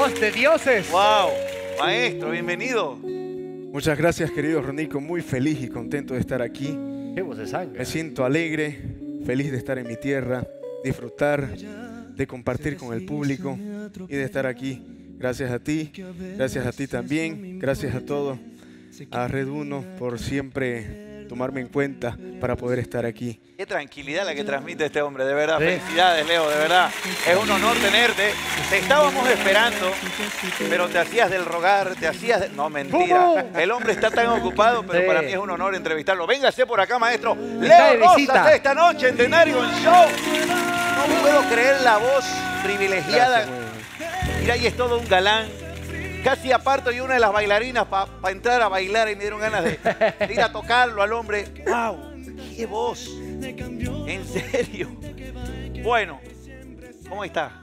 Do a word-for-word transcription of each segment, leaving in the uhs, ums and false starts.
voz de dioses. ¡Wow! Maestro, bienvenido. Muchas gracias, querido Ronico. Muy feliz y contento de estar aquí. Qué voz de sangre. Me siento alegre, feliz de estar en mi tierra, disfrutar, de compartir con el público y de estar aquí. Gracias a ti, gracias a ti también, gracias a todos, a Red Uno por siempre tomarme en cuenta para poder estar aquí. Qué tranquilidad la que transmite este hombre, de verdad. Sí. Felicidades, Leo, de verdad. Es un honor tenerte. Te estábamos esperando, pero te hacías del rogar, te hacías... De... No, mentira. ¿Cómo? El hombre está tan ocupado, pero Sí. para mí es un honor entrevistarlo. Véngase por acá, maestro. Está de Leo visita. Rosas esta noche en Denario en Show. No puedo creer la voz privilegiada. Gracias, muy bien. Mira, ahí es todo un galán. Casi aparto y una de las bailarinas para pa entrar a bailar y me dieron ganas de, de ir a tocarlo al hombre. ¡Wow! ¡Qué voz! En serio. Bueno, ¿cómo está?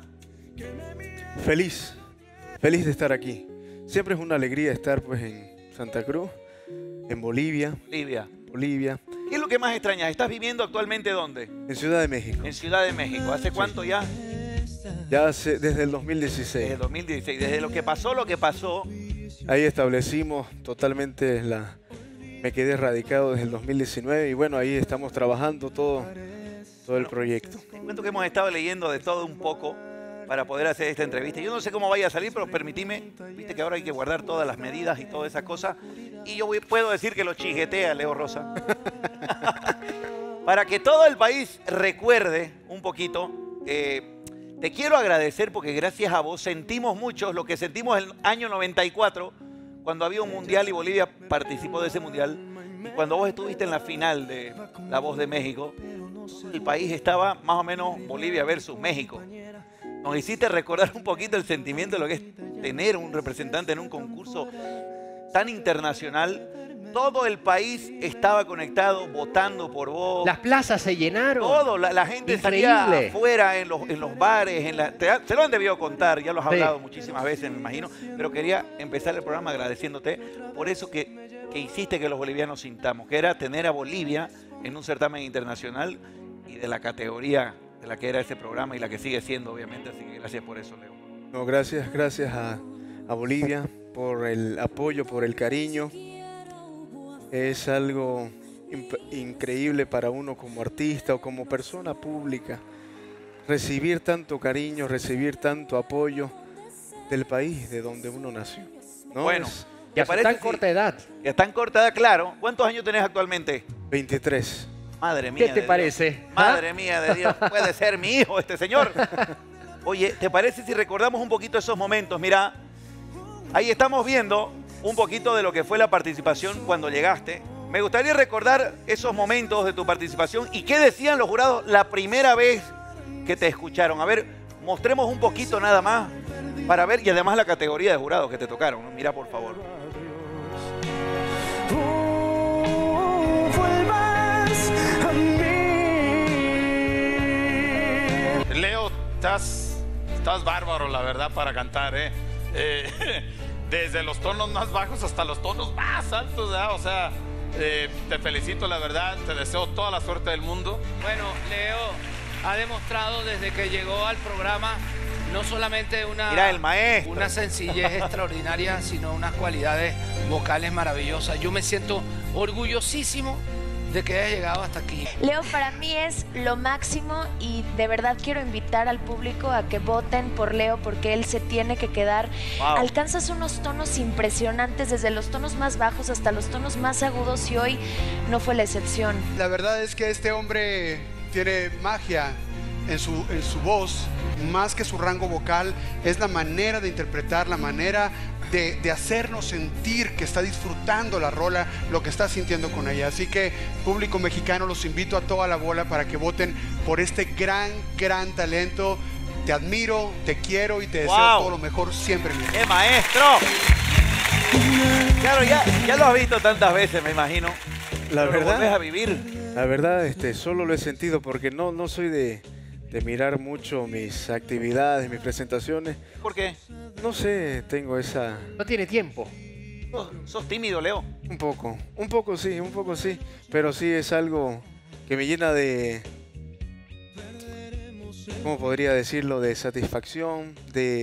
Feliz, feliz de estar aquí. Siempre es una alegría estar pues en Santa Cruz, en Bolivia, Livia. Bolivia, ¿Qué es lo que más extrañas? ¿Estás viviendo actualmente dónde? en Ciudad de México. En Ciudad de México. ¿Hace cuánto ya? Ya hace, desde el dos mil dieciséis. Desde dos mil dieciséis. Desde lo que pasó, lo que pasó. Ahí establecimos totalmente la... Me quedé radicado desde el dos mil diecinueve y bueno, ahí estamos trabajando todo, todo el proyecto. Te cuento que hemos estado leyendo de todo un poco para poder hacer esta entrevista. Yo no sé cómo vaya a salir, pero permitime, viste que ahora hay que guardar todas las medidas y toda esa cosa. Y yo voy- puedo decir que lo chijetea Leo Rosa. Para que todo el país recuerde un poquito, eh, te quiero agradecer porque gracias a vos sentimos mucho lo que sentimos en el año noventa y cuatro, cuando había un mundial y Bolivia participó de ese mundial. Y cuando vos estuviste en la final de La Voz de México, el país estaba más o menos Bolivia versus México. Nos hiciste recordar un poquito el sentimiento de lo que es tener un representante en un concurso tan internacional. Todo el país estaba conectado, votando por vos. Las plazas se llenaron. Todo, la, la gente salía Increíble. afuera en los, en los bares, en la, te, se lo han debido contar, ya lo has Sí. hablado muchísimas veces, me imagino, pero quería empezar el programa agradeciéndote por eso que, que hiciste que los bolivianos sintamos, que era tener a Bolivia en un certamen internacional y de la categoría de la que era ese programa y la que sigue siendo, obviamente, así que gracias por eso, Leo. No, gracias, gracias a, a Bolivia por el apoyo, por el cariño. Es algo imp- increíble para uno como artista o como persona pública. Recibir tanto cariño, recibir tanto apoyo del país de donde uno nació. ¿No? Bueno. Es Y a ¿Te su parece tan si- corta edad. Ya está en corta edad, claro. ¿Cuántos años tenés actualmente? veintitrés. Madre mía. ¿Qué te de Dios. parece? Madre ¿Ah? mía de Dios, puede ser mi hijo este señor. Oye, ¿te parece si recordamos un poquito esos momentos? Mira, ahí estamos viendo un poquito de lo que fue la participación cuando llegaste. Me gustaría recordar esos momentos de tu participación y qué decían los jurados la primera vez que te escucharon. A ver, mostremos un poquito nada más para ver y además la categoría de jurados que te tocaron, ¿no? Mira, por favor. Leo, estás, estás bárbaro, la verdad, para cantar, ¿eh? Eh, desde los tonos más bajos hasta los tonos más altos, ¿verdad? O sea, eh, te felicito, la verdad, te deseo toda la suerte del mundo. Bueno, Leo ha demostrado desde que llegó al programa no solamente una, Mira, el maestro. una sencillez extraordinaria, sino unas cualidades vocales maravillosas. Yo me siento orgullosísimo de que haya llegado hasta aquí. Leo, para mí es lo máximo y de verdad quiero invitar al público a que voten por Leo porque él se tiene que quedar. Wow. Alcanzas unos tonos impresionantes, desde los tonos más bajos hasta los tonos más agudos y hoy no fue la excepción. La verdad es que este hombre tiene magia en su, en su voz, más que su rango vocal, es la manera de interpretar, la manera de, de hacernos sentir que está disfrutando la rola, lo que está sintiendo con ella. Así que, público mexicano, los invito a toda la bola para que voten por este gran, gran talento. Te admiro, te quiero y te deseo Wow. todo lo mejor siempre. mi ¡Qué maestro! Claro, ya, ya lo has visto tantas veces, me imagino. La Pero lo volvés verdad, a vivir. la verdad, este, solo lo he sentido porque no, no soy de, de mirar mucho mis actividades, mis presentaciones. ¿Por qué? No sé, tengo esa... No tiene tiempo. ¿Sos, sos tímido, Leo? Un poco, un poco sí, un poco sí, pero sí es algo que me llena de, ¿cómo podría decirlo? De satisfacción, de,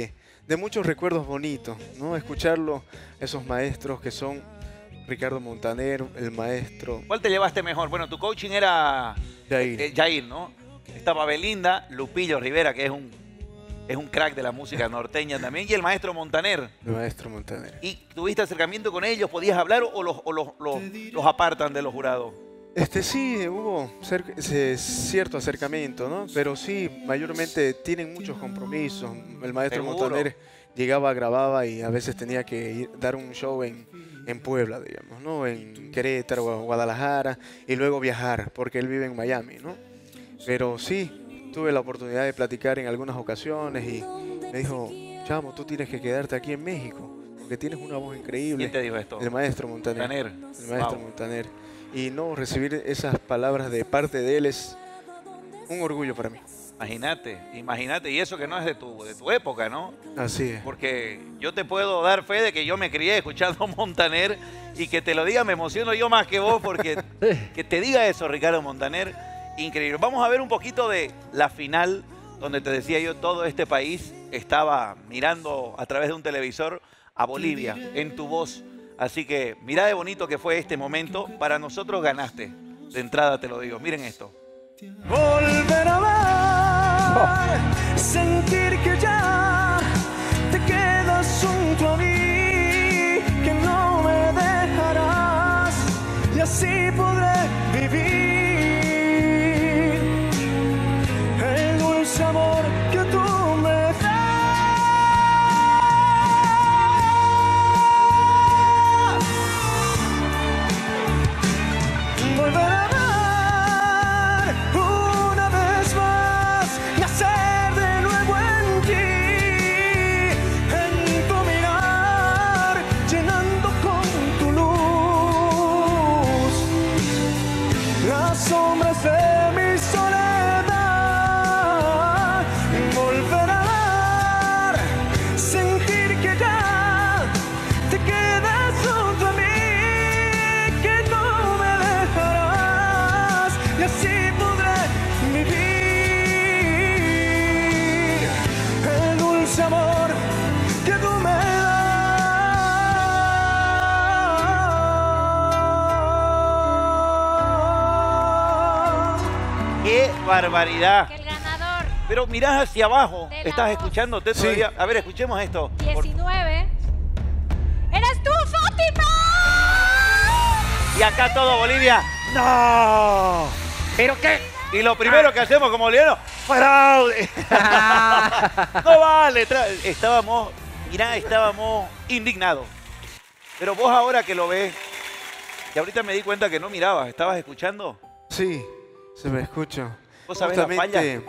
de muchos recuerdos bonitos, ¿no? Escucharlo, esos maestros que son Ricardo Montaner, el maestro ¿Cuál te llevaste mejor? Bueno, tu coaching era Jair. eh, Jair, ¿no? Estaba Belinda, Lupillo Rivera, que es un, es un crack de la música norteña también, y el maestro Montaner. El maestro Montaner. ¿Y tuviste acercamiento con ellos? ¿Podías hablar o los, o los, los, los apartan de los jurados? Este sí, hubo cer- ese cierto acercamiento, ¿no? Pero sí, mayormente tienen muchos compromisos. El maestro Seguro. Montaner llegaba, grababa y a veces tenía que ir, dar un show en, en Puebla, digamos, ¿no? En Querétaro o Guadalajara y luego viajar, porque él vive en Miami, ¿no? Pero sí, tuve la oportunidad de platicar en algunas ocasiones y me dijo, chamo, tú tienes que quedarte aquí en México, porque tienes una voz increíble. ¿Quién te dijo esto? El maestro Montaner. Montaner. El maestro Wow. Montaner. Y no recibir esas palabras de parte de él es un orgullo para mí. Imagínate, imagínate, y eso que no es de tu, de tu época, ¿no? Así es. Porque yo te puedo dar fe de que yo me crié escuchando Montaner y que te lo diga, me emociono yo más que vos, porque que te diga eso, Ricardo Montaner, increíble. Vamos a ver un poquito de la final, donde te decía yo, todo este país estaba mirando a través de un televisor a Bolivia, en tu voz. Así que mirá de bonito que fue este momento. Para nosotros ganaste. De entrada te lo digo. Miren esto. Volver a ver, sentir que ya te quedas junto a mí, que no me dejarás y así podré vivir el dulce amor que tú me das. Volver a sombras de mi soledad, volver a ver, sentir que ya te quedas junto a mí, que no me dejarás y así podré vivir el dulce amor que tú me das. ¡Qué barbaridad! Que el ganador, Pero mirás hacia abajo. De la ¿Estás voz. escuchando? ¿Usted Sí. todavía? A ver, escuchemos esto. Por- diecinueve. ¡Eres tú, Fátima! Y acá todo Bolivia. ¡No! ¿Pero qué? Y lo primero que hacemos como bolivianos, ¡fraude! No vale. tra- Estábamos, mirá, estábamos indignados. Pero vos ahora que lo ves, que ahorita me di cuenta que no mirabas, ¿estabas escuchando? Sí, se me escucha. ¿Vos sabés la Justamente,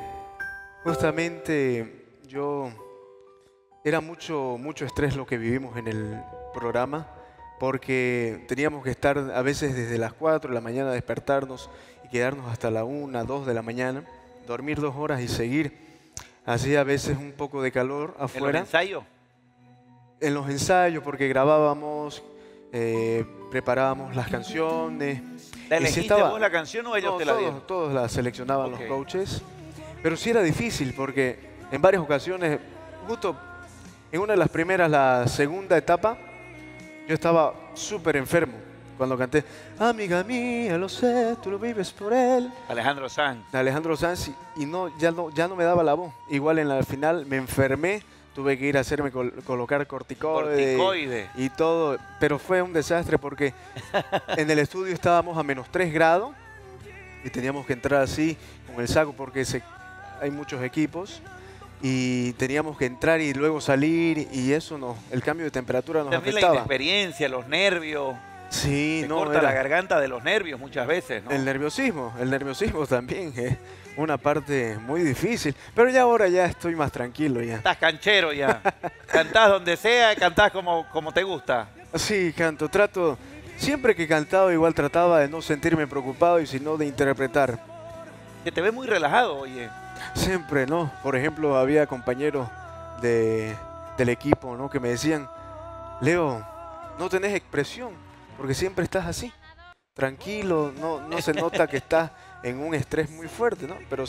justamente yo era mucho, mucho estrés lo que vivimos en el programa, porque teníamos que estar a veces desde las cuatro de la mañana, despertarnos y quedarnos hasta la una, dos de la mañana, dormir dos horas y seguir. Hacía a veces un poco de calor ¿En los afuera. ensayos? En los ensayos, porque grabábamos, eh, preparábamos las canciones. ¿La Y sí elegiste estaba- vos la canción o ellos No, te la todos, dieron? todos la seleccionaban Ok. los coaches. Pero sí era difícil porque en varias ocasiones, justo en una de las primeras, la segunda etapa, yo estaba súper enfermo cuando canté Amiga mía, lo sé, tú lo vives por él. Alejandro Sanz. De Alejandro Sanz y- y no ya, no, ya no me daba la voz. Igual en la final me enfermé, tuve que ir a hacerme col- colocar corticoide, Corticoide. y todo, pero fue un desastre porque en el estudio estábamos a menos tres grados y teníamos que entrar así con el saco porque se, hay muchos equipos y teníamos que entrar y luego salir y eso no, el cambio de temperatura nos También la afectaba. inexperiencia, los nervios. Sí, Te no, corta era la garganta de los nervios muchas veces, ¿no? el nerviosismo, el nerviosismo también es una parte muy difícil, pero ya ahora ya estoy más tranquilo ya. Estás canchero ya. Cantás donde sea, cantás como, como te gusta. Sí, canto, trato, siempre que cantaba igual trataba de no sentirme preocupado y sino de interpretar. Que te ves muy relajado, oye. Siempre, ¿no? Por ejemplo, había compañeros de, del equipo, ¿no? Que me decían, Leo, no tenés expresión, porque siempre estás así, tranquilo, no, no se nota que estás en un estrés muy fuerte, ¿no? Pero sí,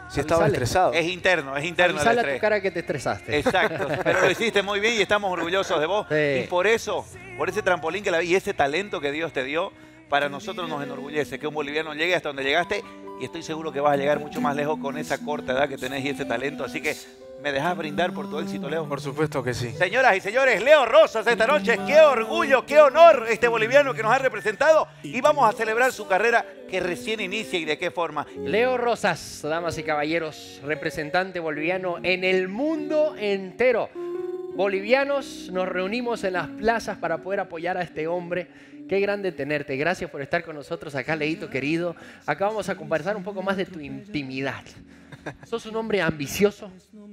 si estaba Avisale. estresado. Es interno, es interno el Avisale a tu estrés. cara que te estresaste. Exacto, pero lo hiciste muy bien y estamos orgullosos de vos. Sí. Y por eso, por ese trampolín que la y ese talento que Dios te dio, para nosotros nos enorgullece que un boliviano llegue hasta donde llegaste y estoy seguro que vas a llegar mucho más lejos con esa corta edad que tenés y ese talento. Así que, ¿me dejás brindar por tu éxito, Leo? Por supuesto que sí. Señoras y señores, Leo Rosas esta noche. Qué orgullo, qué honor este boliviano que nos ha representado. Y vamos a celebrar su carrera que recién inicia y de qué forma. Leo Rosas, damas y caballeros, representante boliviano en el mundo entero. Bolivianos nos reunimos en las plazas para poder apoyar a este hombre. Qué grande tenerte. Gracias por estar con nosotros acá, Leito querido. Acá vamos a conversar un poco más de tu intimidad. ¿Sos un hombre ambicioso?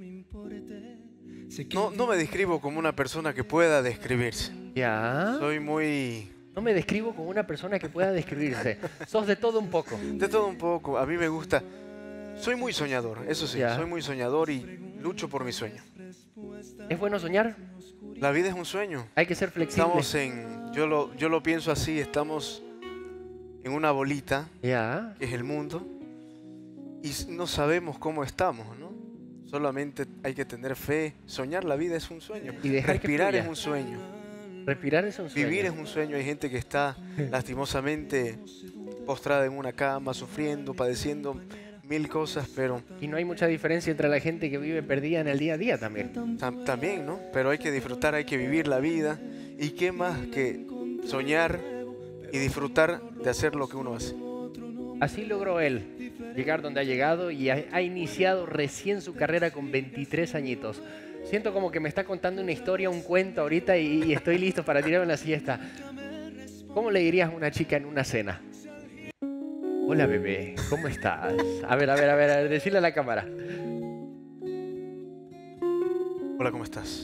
No, no me describo como una persona que pueda describirse. Ya. Soy muy... No me describo como una persona que pueda describirse. Sos de todo un poco. De todo un poco. A mí me gusta... Soy muy soñador, eso sí. Ya. Soy muy soñador y lucho por mi sueño. ¿Es bueno soñar? La vida es un sueño. Hay que ser flexible. Estamos en... Yo lo, yo lo pienso así, estamos en una bolita, Ya. que es el mundo, y no sabemos cómo estamos, ¿no? Solamente hay que tener fe. Soñar la vida es un sueño. Y dejar que Respirar fluya. es un sueño. Respirar es un sueño. Vivir es un sueño. Hay gente que está lastimosamente postrada en una cama, sufriendo, padeciendo mil cosas, pero Y no hay mucha diferencia entre la gente que vive perdida en el día a día también. tam- también, ¿no? Pero hay que disfrutar, hay que vivir la vida. ¿Y qué más que soñar y disfrutar de hacer lo que uno hace? Así logró él llegar donde ha llegado y ha, ha iniciado recién su carrera con veintitrés añitos. Siento como que me está contando una historia, un cuento ahorita y, y estoy listo para tirarme la siesta. ¿Cómo le dirías a una chica en una cena? Hola bebé, ¿cómo estás? A ver, a ver, a ver, a ver, decirle a la cámara. Hola, ¿cómo estás?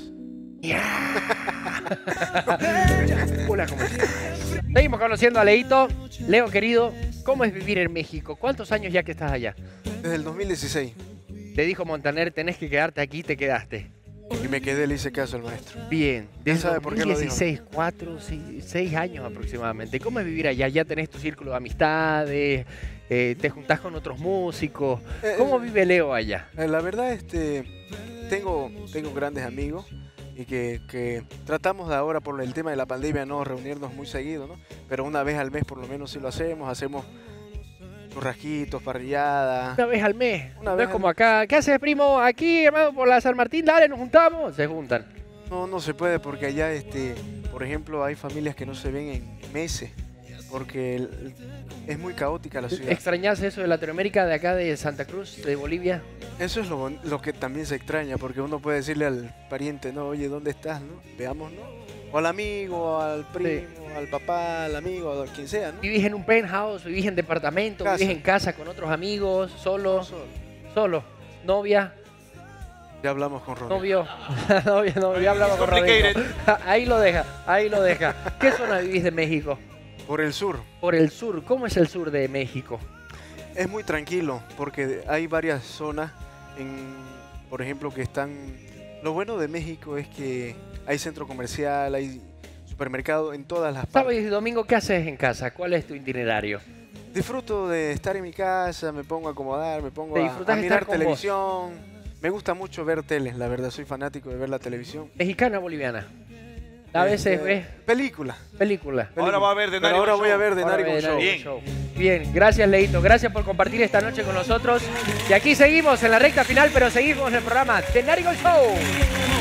Hola, ¿cómo estás? Seguimos conociendo a Leito. Leo, querido, ¿cómo es vivir en México? ¿Cuántos años ya que estás allá? Desde el dos mil dieciséis. Te dijo Montaner, tenés que quedarte aquí, te quedaste. Y me quedé, le hice caso al maestro. Bien, ¿Quién desde sabe por qué lo dijo? dieciséis, cuatro, seis años aproximadamente. ¿Cómo es vivir allá? Ya tenés tu círculo de amistades, eh, te juntás con otros músicos. Eh, ¿Cómo vive Leo allá? Eh, La verdad, este, tengo, tengo grandes amigos y que, que tratamos de ahora por el tema de la pandemia no reunirnos muy seguido, ¿no? Pero una vez al mes por lo menos sí lo hacemos, hacemos churrasquitos, parrilladas. Una vez al mes. Una no vez es al como acá. ¿Qué haces, primo? Aquí, hermano, por la San Martín, dale, nos juntamos. Se juntan. No, no se puede porque allá, este, por ejemplo, hay familias que no se ven en meses porque el- es muy caótica la ciudad. ¿Extrañás eso de Latinoamérica, de acá, de Santa Cruz, de Bolivia? Eso es lo, bon- lo que también se extraña porque uno puede decirle al pariente, no, oye, ¿dónde estás? ¿No? Veamos, ¿no? O al amigo, al primo, al papá, al amigo, a quien sea, ¿no? ¿Vivís en un penthouse? ¿Vivís en departamento? Casa. ¿Vivís en casa con otros amigos? ¿Solo? Solo. ¿Solo? ¿Novia? Ya hablamos con Ronnie. ¿Novio? Novia, novio. Ya hablamos con Rodrigo. Ahí lo deja, ahí lo deja. ¿Qué zona vivís de México? Por el sur. Por el sur. ¿Cómo es el sur de México? Es muy tranquilo porque hay varias zonas, en, por ejemplo, que están... Lo bueno de México es que hay centro comercial, hay supermercado en todas las Sábado partes. y domingo, ¿qué haces en casa? ¿Cuál es tu itinerario? Disfruto de estar en mi casa, me pongo a acomodar, me pongo ¿Te a, disfrutas a de mirar estar con televisión. Me gusta mucho ver tele, la verdad, soy fanático de ver la televisión. ¿Mexicana o boliviana? A veces Este, ves Película. película. Ahora va a ver de Pero Narigo ahora Show. voy a ver de Ahora Narigo ve Show. Narigo Bien. Show. Bien, gracias Leito, gracias por compartir esta noche con nosotros. Y aquí seguimos en la recta final, pero seguimos en el programa The Narigo Show.